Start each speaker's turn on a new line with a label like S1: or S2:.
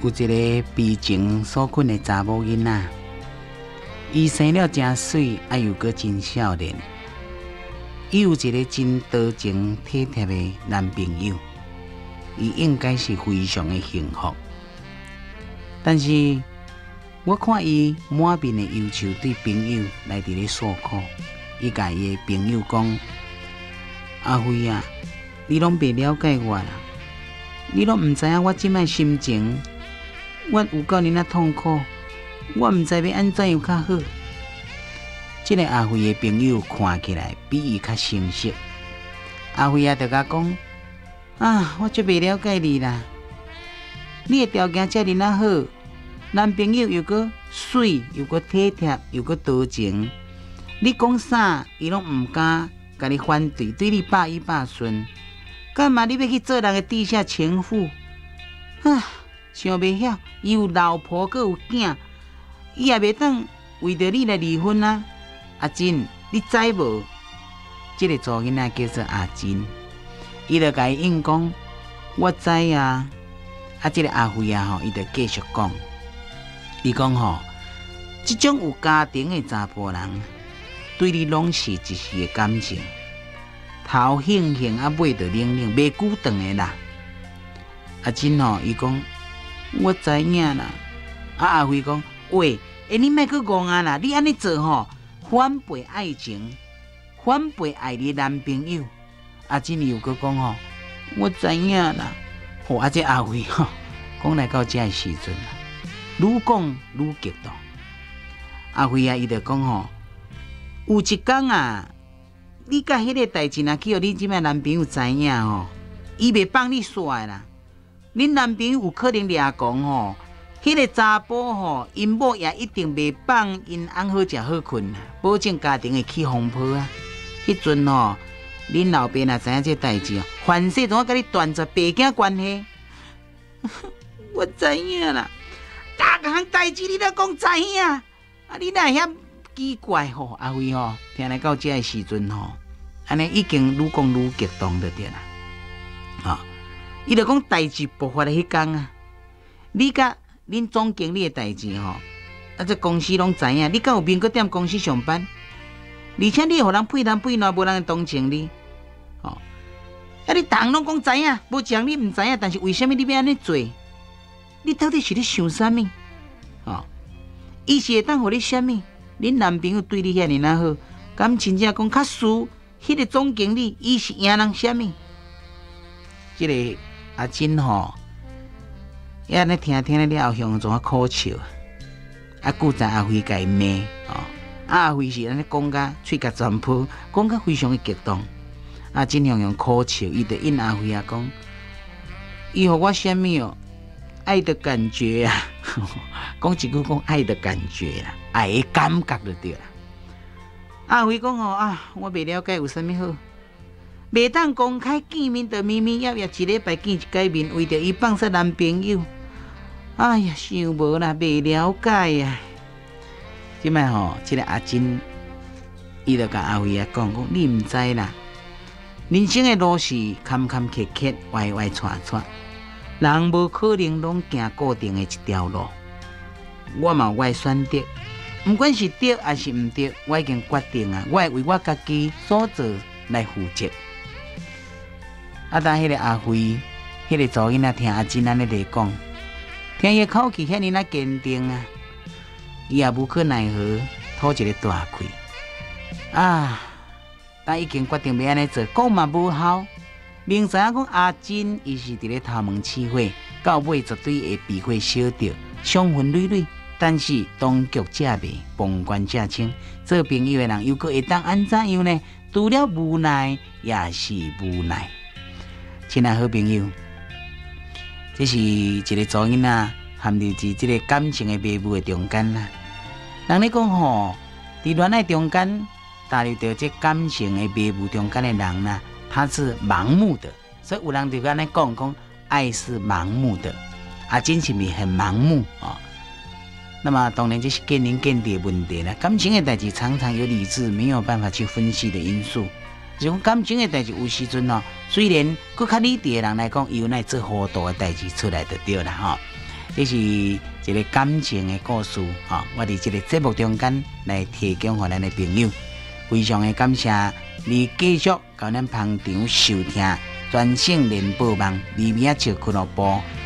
S1: 有一个悲情所困的查某囡仔，伊生了真水，又阁真少年。伊有一个真多情体贴的男朋友，伊应该是非常的幸福。但是我看伊满面的忧愁，对朋友来伫咧诉苦。伊甲伊的朋友讲：“阿辉啊，你拢袂了解我啦，你拢毋知影我即摆心情，我有够尔痛苦，我毋知要安怎样较好。”这个阿辉的朋友看起来比伊较成熟。阿辉啊，就甲讲：“啊，我足袂了解你啦，你的条件遮尔啊好，男朋友又阁水，又阁体贴，又阁多情，你讲啥，伊拢毋敢甲你反对，对你百依百顺。干嘛你要去做人的地下情妇？啊，想袂晓，伊有老婆，阁有囝，伊也袂当为着你来离婚啊！阿珍，你知无？这个查某囡仔叫做阿珍，伊就甲伊应讲：“我知啊。”啊，这个阿辉啊伊就继续讲，伊讲即种有家庭的查甫人，对你拢是一时的感情，头兴兴啊，尾就冷冷，袂久长的啦。阿珍伊讲：“我知影啦。”阿辉讲：“喂，你莫去戆啊啦！你安尼做反背爱情，反背爱你男朋友。”阿珍又搁讲：“我知影啦。”这阿辉讲来到这个时阵啦，愈讲愈激动。阿辉啊，伊就讲有一天啊，你甲迄个代志若去互你即摆男朋友知影伊袂放你煞啦。恁男朋友有可能掠讲迄个查甫因某也一定袂放因翁好食好困啦，保证家庭会起风波啊。迄阵恁老爸若知影这代志凡事总要甲你断绝爸囝关系。我知影啦，逐项代志你都讲知影，啊你哪会遐奇怪阿辉听来到这个时阵安尼已经愈讲愈激动就对啦。伊就讲代志爆发的迄天啊，你甲恁总经理的代志这公司拢知影，你敢有面搁踮公司上班？而且你互人配男配男，无人会同情你。你逐项拢讲知影，无讲你毋知影，但是为什么你要安尼做？你到底是咧想啥物？伊是会当互你啥物？恁男朋友对你遐尔好，敢真正讲较输迄个总经理，伊是赢人啥物？这个阿珍伊安尼听了后，向总苦笑。顾在阿辉甲伊骂阿辉是安尼讲甲喙甲全破，讲甲非常的激动。阿珍向苦笑，伊就应阿辉讲，伊互我啥物爱的感觉啊，讲一句讲爱的感觉啦，爱的感觉就对啦。阿辉讲我袂了解有啥物好，袂当公开见面就咪咪一礼拜见一解面，为着伊放杀男朋友。哎呀，想无啦，袂了解啊。即摆这个阿珍，伊就甲阿辉讲，你毋知啦，人生的路是坎坎坷坷、歪歪斜斜，人无可能拢行固定的一条路。我嘛有我的选择，不管是对还是毋对，我已经决定啊，我会为我家己所做来负责。但迄个阿辉，迄个查某囡仔听阿珍安尼来讲，听伊口气遐尔坚定啊，伊也无可奈何，吐一个大气。但已经决定要安尼做，讲嘛无效。明知影讲阿珍伊是伫咧头毛试火，到尾绝对会被火烧着，伤痕累累。但是当局者迷，旁观者清，做朋友的人又会当安怎样呢？除了无奈，也是无奈。亲爱好朋友，这是一个查某囡仔陷入至这个感情的迷雾的中间啦。人咧讲伫恋爱中间踏入到这感情的迷雾中间的人呢，他是盲目的。所以有人就安尼讲，爱是盲目的。真是咪很盲目那么当然这是见仁见智的问题啦。感情的代志常常有理智没有办法去分析的因素。就讲感情的代志有时阵虽然佫较理智的人来讲，有那做糊涂的代志出来就对啦这是一个感情的故事，我伫这个节目中间来提供给咱的朋友，非常的感谢你继续到咱捧场收听，全省联播网微微笑俱乐部